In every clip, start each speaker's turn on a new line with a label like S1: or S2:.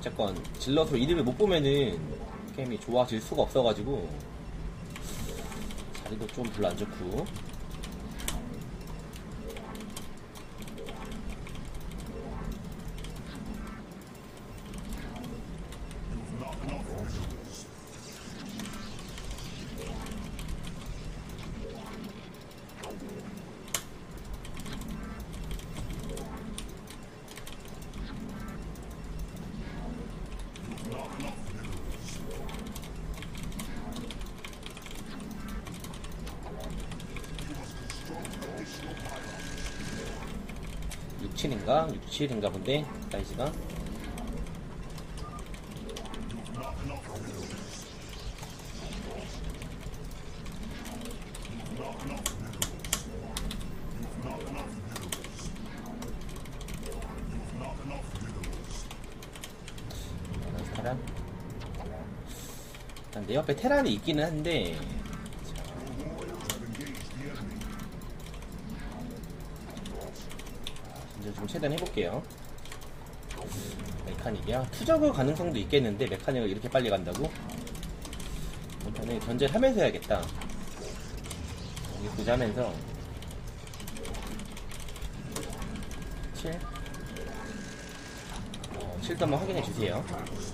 S1: 어쨌건 질럿으로 이득을 못 보면은 게임이 좋아질 수가 없어가지고 자리도 좀 별로 안 좋고. 인가 67인가 본데 사이즈가. 테란. 일단 내 옆에 테란이 있기는 한데 이제 좀 최대한 해볼게요. 메카닉이야. 투저그 가능성도 있겠는데 메카닉을 이렇게 빨리 간다고? 일단은 견제를 하면서 해야겠다. 여기 보자면서 7 7도 한번 확인해주세요.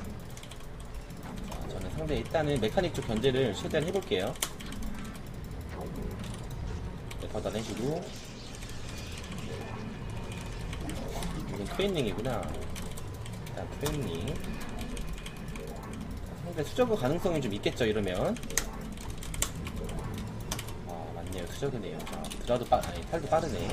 S1: 저는 상대 일단은 메카닉 쪽 견제를 최대한 해볼게요. 네, 걷어내시고. 이건 트레이닝이구나. 일단 트레이닝. 상대 투저그 가능성이 좀 있겠죠, 이러면. 아, 맞네요. 투저그네요. 자, 드라도 아니, 팔도 빠르네.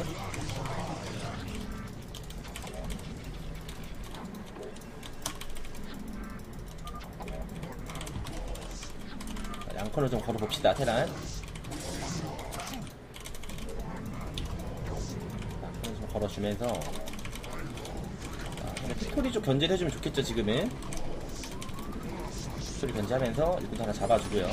S1: 양콘을 좀 걸어봅시다, 테란. 양콘을 좀 걸어주면서. 픽토리 쪽 견제를 해주면 좋겠죠, 지금은. 픽토리 견제하면서 일꾼 하나 잡아주고요.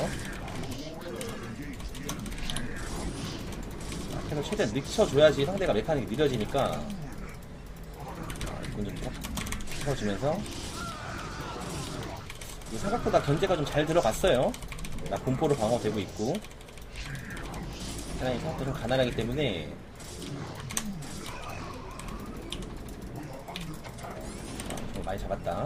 S1: 픽을 최대한 늦춰줘야지 상대가 메카닉이 느려지니까. 일꾼 좀 풀어주면서. 생각보다 견제가 좀 잘 들어갔어요. 나 공포로 방어되고 있고. 테란이 생각보다 좀 가난하기 때문에. 많이 잡았다.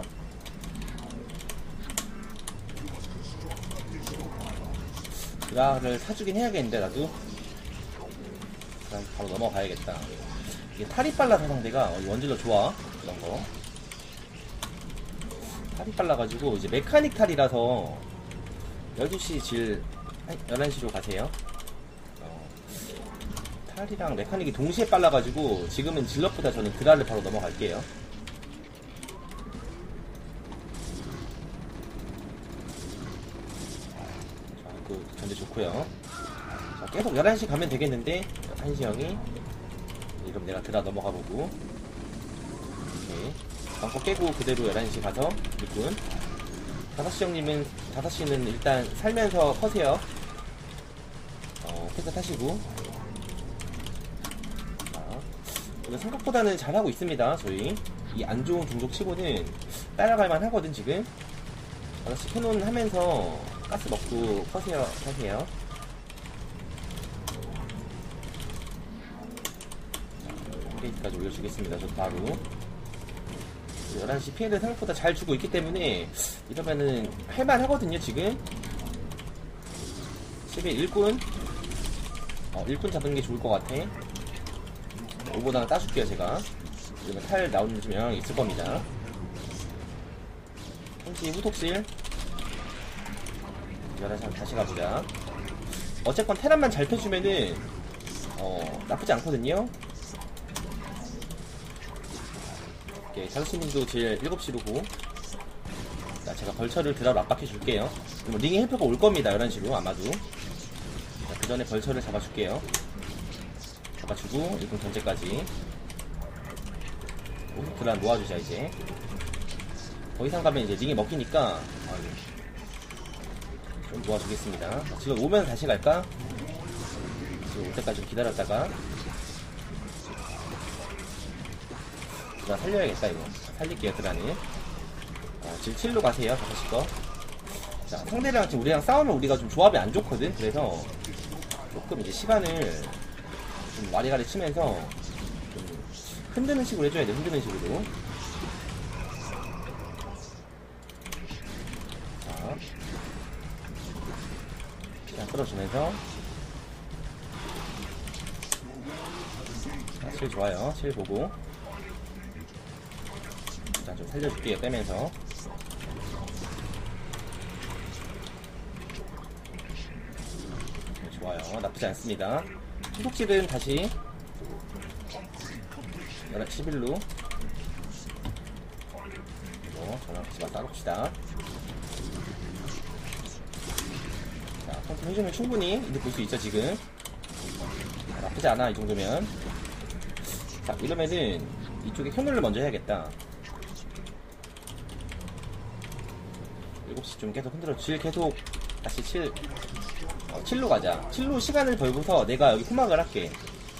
S1: 드라를 사주긴 해야겠는데 나도. 드라 바로 넘어가야겠다. 이게 탈이 빨라서 상대가 원질러 좋아. 이런거 탈이 빨라가지고 이제 메카닉 탈이라서 12시 질 11시로 가세요. 탈이랑 메카닉이 동시에 빨라가지고 지금은 질럿보다 저는 드라를 바로 넘어갈게요. 견제 좋고요. 자, 계속 11시 가면 되겠는데 한시 형이 이러면 내가 드라 넘어가 보고. 오케이. 방법 깨고 그대로 11시 가서 일꾼. 5시 형님은 5시는 일단 살면서 커세요. 패스 타시고. 자, 이거 생각보다는 잘하고 있습니다. 저희 이 안 좋은 종족 치고는 따라갈만 하거든. 지금 5시 캐논 하면서 가스 먹고 커세요. 게이트까지 올려주겠습니다. 저 바로 11시 피해를 생각보다 잘 주고 있기 때문에 이러면은 할만하거든요. 지금 11 일꾼 일꾼 잡는 게 좋을 것 같아. 오보다가 따줄게요. 제가 이러면 탈 나오는 좀 영향이 있을 겁니다. 한시 후속실 11시 한번 다시 가보자. 어쨌건 테란만 잘 펴주면은 나쁘지 않거든요. 오케이, 자수님도 제일 7시로 고. 자, 제가 벌처를 드라로 압박해줄게요. 링의 헬퍼가 올 겁니다. 11시로 아마도. 자, 그 전에 벌처를 잡아줄게요. 잡아주고 일꾼 견제까지. 드라 모아주자. 이제 더 이상 가면 이제 링이 먹히니까 좀 모아주겠습니다. 지금 오면 다시 갈까? 지금 올 때까지 좀 기다렸다가. 드라 살려야겠다. 이거 살릴게요. 드라는 지금 7로 가세요. 5시 거. 자, 상대랑 지금 우리랑 싸우면 우리가 좀 조합이 안 좋거든. 그래서 조금 이제 시간을 좀 와리가리 치면서 좀 흔드는 식으로 해줘야 돼. 흔드는 식으로. 자, 시간 끌어주면서. 자, 실 좋아요. 실 보고. 자, 좀 살려줄게요. 빼면서. 좋아요. 나쁘지 않습니다. 후속질은 다시 11루 전화 같이 싸봅시다. 자, 컨트롤 해주면 충분히 이득 볼 수 있죠, 지금. 나쁘지 않아, 이 정도면. 자, 이러면은 이쪽에 현물을 먼저 해야겠다. 7시 좀 계속 흔들어. 질 계속 다시 7로 가자. 7로 시간을 벌고서 내가 여기 후막을 할게.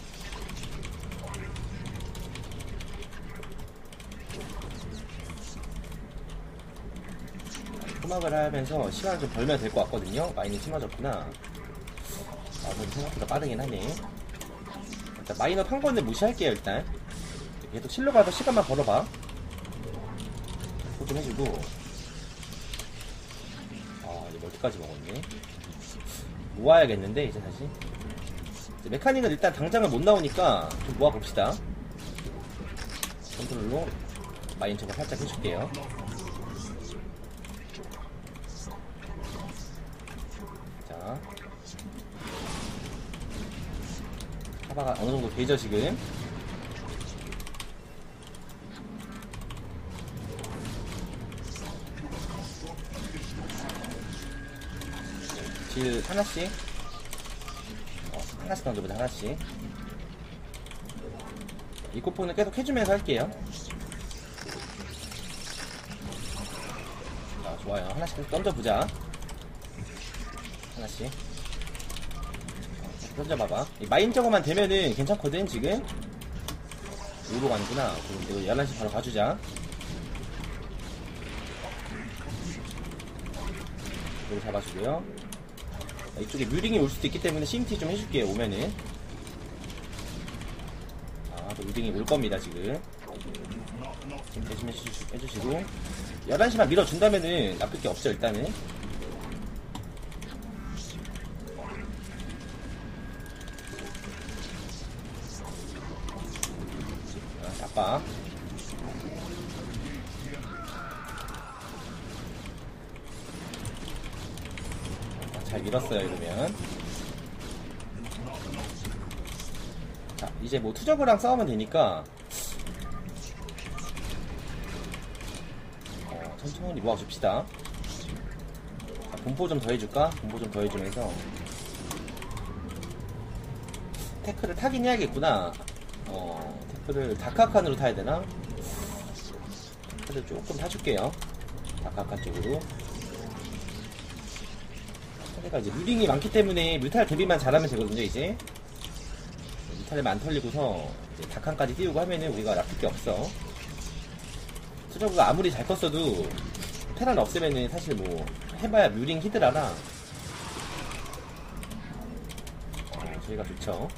S1: 후막을 하면서 시간을 좀 벌면 될 것 같거든요. 마인이 심해졌구나. 그래도 생각보다 빠르긴 하네. 일단 마이너 한 건데 무시할게요. 일단 계속 7로 가서 시간만 벌어봐. 좀 해주고. 이제 멀티까지 먹었네. 모아야겠는데 이제 다시 이제 메카닉은 일단 당장은 못 나오니까 좀 모아봅시다. 컨트롤로 마인 저거 살짝 해줄게요. 자, 카바가 어느정도 되죠 지금. 질 하나씩 하나씩 던져보자. 하나씩. 이 코프는 계속 해주면서 할게요. 자, 좋아요. 하나씩 계속 던져보자. 하나씩 던져봐봐. 이 마인 저거만 되면은 괜찮거든. 지금 5로 가는구나. 그럼 이거 11시 바로 가주자. 이거 잡아주고요. 이쪽에 뮤링이 올 수도 있기 때문에 CMT 좀 해줄게요. 오면은 또 뮤링이 올 겁니다. 지금 대신 해주시고 11시만 밀어준다면은 나쁠 게 없죠. 일단은 아빠 잘 밀었어요. 이러면 자, 이제 뭐 투저브랑 싸우면 되니까 천천히 모아줍시다. 자, 분포 좀 더해줄까? 분포 좀 더해주면서 태클을 타긴 해야겠구나. 태클을 다카칸으로 타야 되나? 태클을 조금 타줄게요. 다카칸 쪽으로. 상대가 이제 뮤링이 많기 때문에 뮤탈 대비만 잘하면 되거든요. 이제 뮤탈을 안 털리고서 다칸까지 띄우고 하면은 우리가 나쁠 게 없어. 투저브가 아무리 잘 컸어도 테란 없으면은 사실 뭐 해봐야 뮤링 히드라라 저희가 좋죠.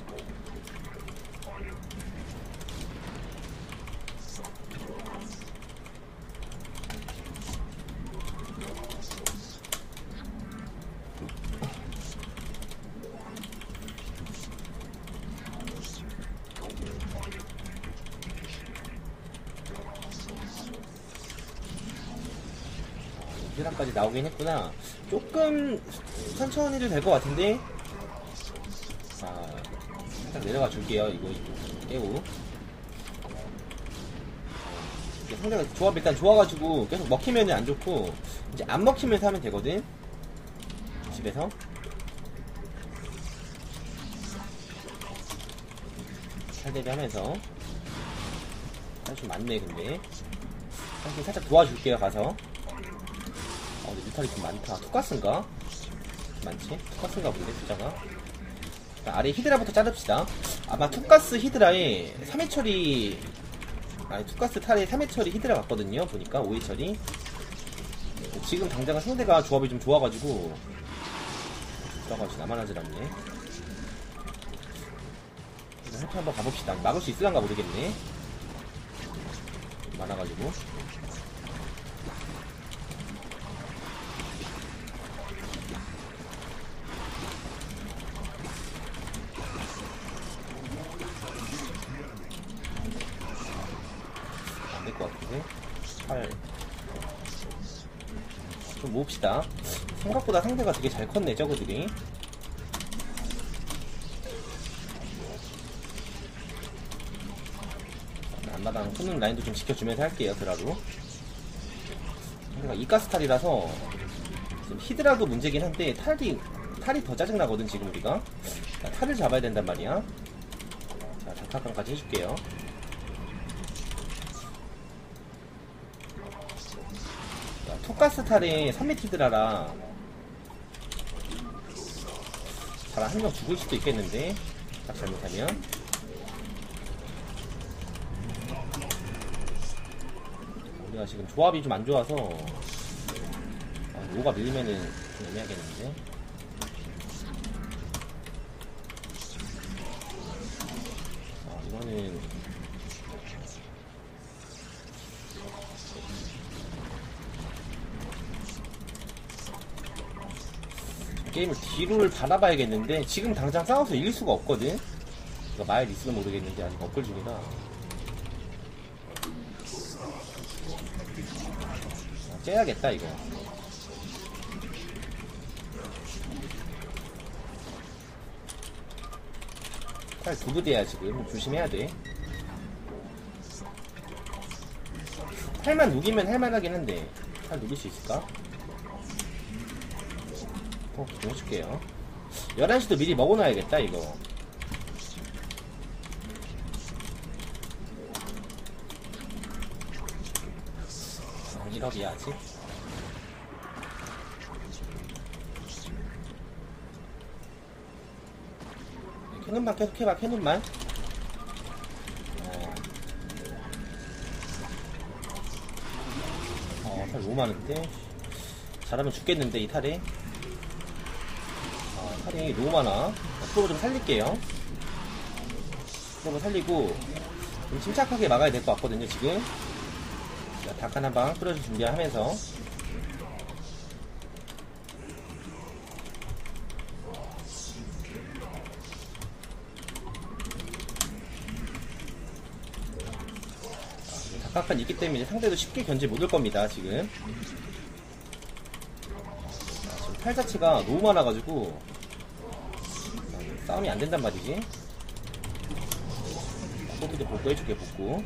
S1: 까지 나오긴 했구나. 조금 천천히 해도 될 것 같은데. 자, 살짝 내려가 줄게요. 이거 깨우. 상대가 조합 일단 좋아가지고 계속 먹히면 안 좋고 이제 안 먹히면서 하면 되거든. 집에서 살대비하면서 좀 많네. 근데 살짝 도와줄게요. 가서. 근데 뮤탈이 좀 많다. 투가스인가? 많지? 투가스인가 본데, 숫자가. 아래 히드라부터 자릅시다. 아마 투가스 히드라에 3회 처리 아니 투가스 탈에 3회 처리 히드라 갔거든요. 보니까 5회 처리. 지금 당장은 상대가 조합이 좀 좋아가지고 들어가지 나만 하질 않네. 해피 한번 가봅시다. 막을 수 있을란가 모르겠네. 많아가지고. 안 될 것 같은데. 8. 좀 모읍시다. 생각보다 상대가 되게 잘 컸네, 저거들이. 앞마당 끊는 라인도 좀 지켜주면서 할게요, 드라로. 상대가 이가스탈이라서 지금 히드라도 문제긴 한데 탈이 더 짜증나거든, 지금 우리가. 자, 탈을 잡아야 된단 말이야. 자, 자타강까지 해줄게요. 자, 투가스 탈에 3매 히드라라 잘 한 명 죽을 수도 있겠는데, 딱 잘못하면. 우리가 지금 조합이 좀 안 좋아서 로가 밀리면은 좀 애매하겠는데. 이거는 게임을 뒤를 바라봐야겠는데 지금 당장 싸워서 이길 수가 없거든. 이거 마일 있으면 모르겠는데 아직 업글 중이라. 째야겠다 이거. 팔 두 부대야 지금. 조심해야 돼. 팔만 누기면 할만하긴 한데 팔 누길 수 있을까? 좀 해줄게요. 11시도 미리 먹어놔야겠다 이거. 1억이야 아직. 캐논만 계속 해봐. 캐논만. 탈 너무 많은데. 잘하면 죽겠는데 이 탈에. 탈이 너무 많아. 프로브 좀 살릴게요. 프로브 살리고 좀 침착하게 막아야 될 것 같거든요 지금. 자, 닭한 한 방 뿌려줄 준비하면서. 닭각한 있기 때문에 상대도 쉽게 견제 못할 겁니다 지금. 지금 탈 자체가 너무 많아가지고 싸움이 안 된단 말이지. 포트도 복구 해줄게. 복구.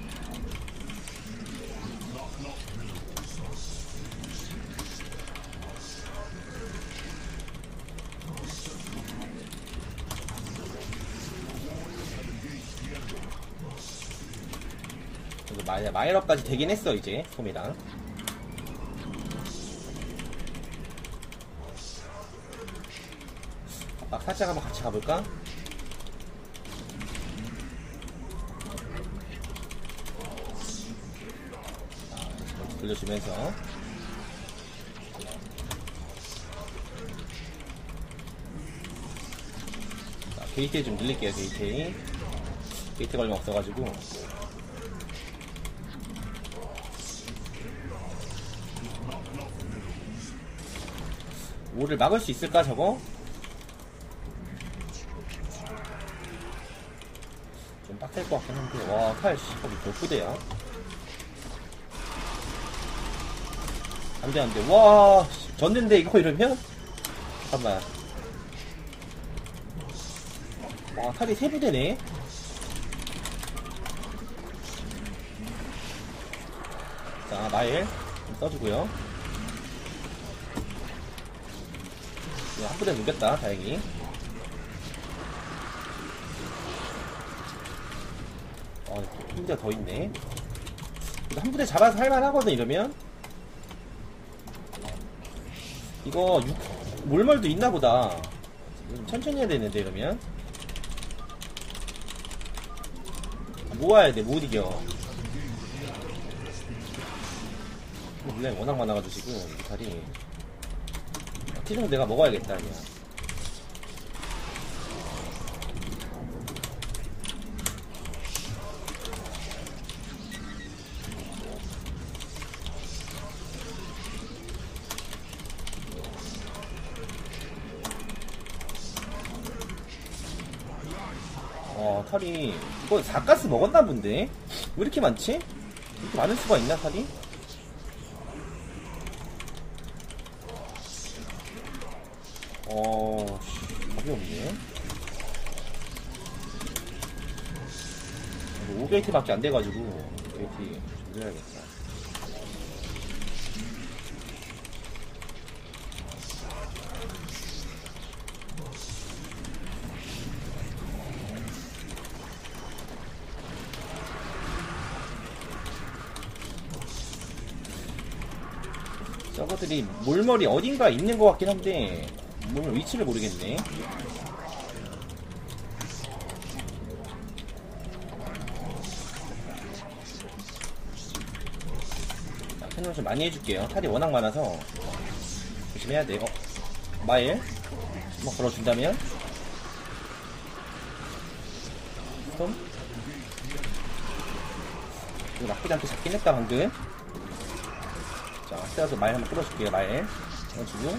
S1: 마일업까지 되긴 했어 이제 솜이랑. 막 살짝 한번 같이 가볼까? 돌려주면서. 자, 게이트에 좀 늘릴게요. 게이트가 얼마 없어가지고. 오를 막을 수 있을까 저거? 좀 빡셀 것 같긴 한데. 와 칼 거기 몇 부대야? 안돼 안돼. 와 졌는데 이거 이러면? 잠깐만. 와 칼이 3부대네. 자 마일 좀 써주고요. 한 부대 누겼다 다행히. 한 부대가 더 있네. 한 부대 잡아서 할만하거든 이러면. 이거 몰멀도 있나보다. 천천히 해야 되는데 이러면. 모아야 돼. 못 이겨. 물량이 워낙 많아가지고 지금 뮤탈이 티 정도 내가 먹어야겠다 그냥. 털이 이거 4가스 먹었나 본데? 왜 이렇게 많지? 이렇게 많을 수가 있나 털이? 답이 없네. 5게이트밖에 안 돼가지고 5게이트 조절해야겠다. 저거들이 몰머리 어딘가 있는 것 같긴 한데 몰머리 위치를 모르겠네. 자, 패널 좀 많이 해줄게요. 탈이 워낙 많아서 조심해야 돼. 마일 한번 걸어준다면 스톰 이거 나쁘지 않게 잡긴 했다 방금. 자, 스테라도 마일 한번 끌어줄게요. 마일 끌어주고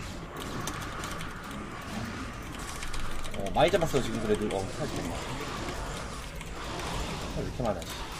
S1: 많이 잡았어 지금. 그래도 사지 왜 이렇게 많아.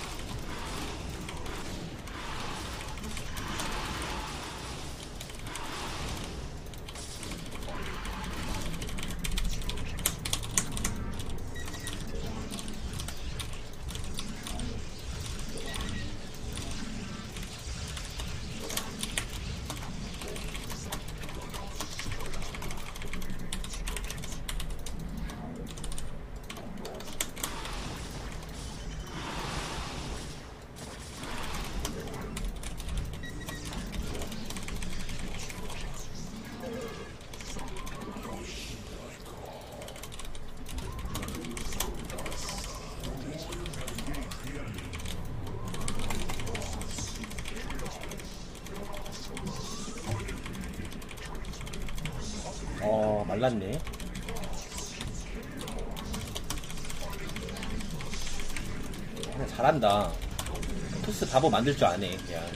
S1: 말랐네. 그냥 잘한다. 토스 바보 만들 줄 아네 그냥.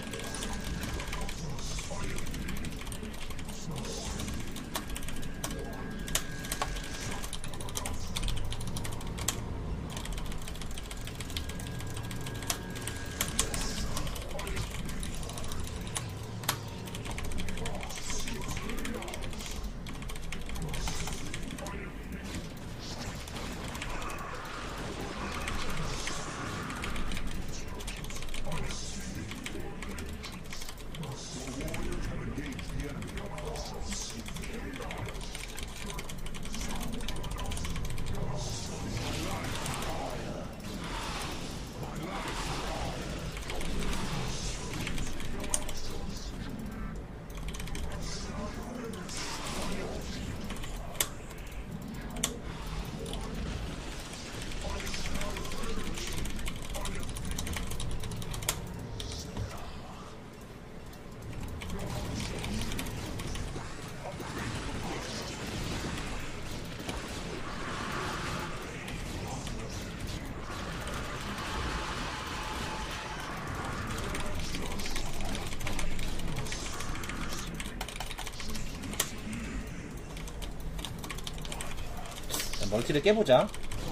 S1: 멀티를 깨보자.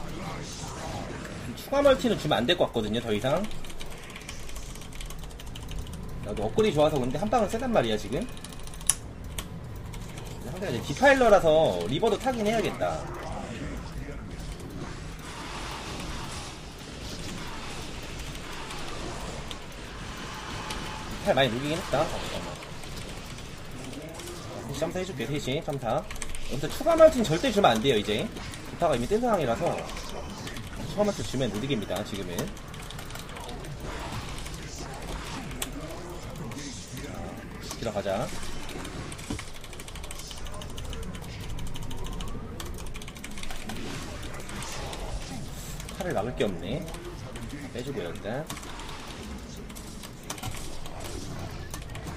S1: 추가 멀티는 주면 안 될 것 같거든요 더 이상. 나도 업글이 좋아서 근데 한 방은 세단 말이야 지금. 상대가 이제 디파일러라서 리버도 타긴 해야겠다. 디파일 많이 녹이긴 했다. 잠깐만. 점사 해줄게. 3시 점사. 여기서 추가 멀티는 절대 주면 안 돼요 이제. 디파가 이미 뜬 상황이라서 추가 멀티 주면 못 이깁니다 지금은. 들어가자. 칼을 막을 게 없네. 빼주고요 일단.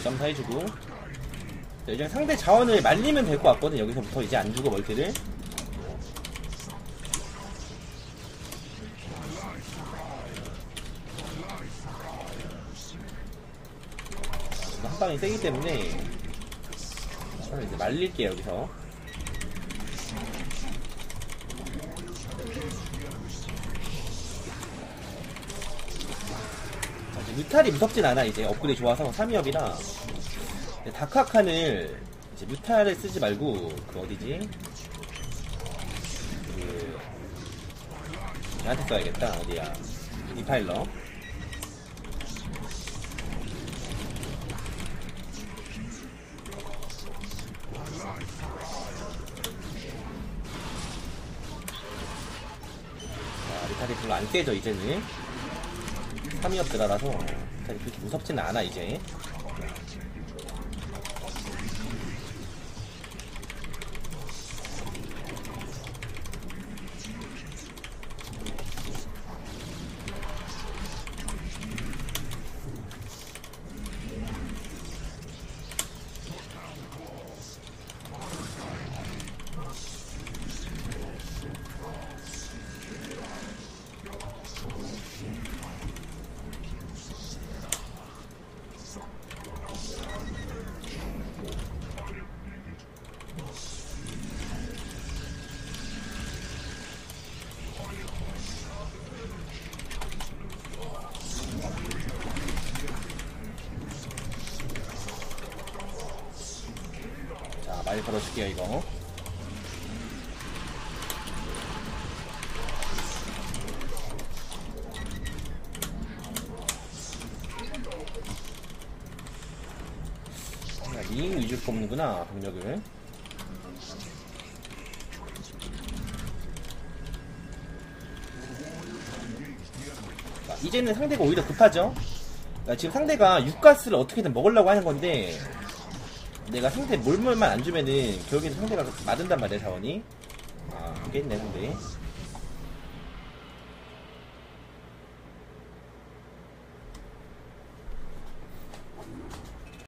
S1: 점사 해주고. 이제 상대 자원을 말리면 될 것 같거든. 여기서부터 이제 안 주고 멀티를. 한 방이 세기 때문에 이제 말릴게요 여기서. 자, 이제 뮤탈이 무섭진 않아. 이제 업그레이드 좋아서 3위업이라 다크아칸을 이제 뮤탈을 쓰지 말고 그 어디지? 그 얘한테 써야겠다. 어디야? 디파일러. 리탈이 별로 안 세져 이제는. 3위업 드라라서 리탈이 그렇게 무섭지는 않아 이제. 많이 걸어줄게요 이거. 링 위주로 뽑는구나 병력을. 자, 이제는 상대가 오히려 급하죠. 지금 상대가 육가스를 어떻게든 먹으려고 하는 건데 내가 상대 몰몰만 안 주면은 결국에는 상대가 맞은단 말이야 자원이. 아, 그게 있네 근데.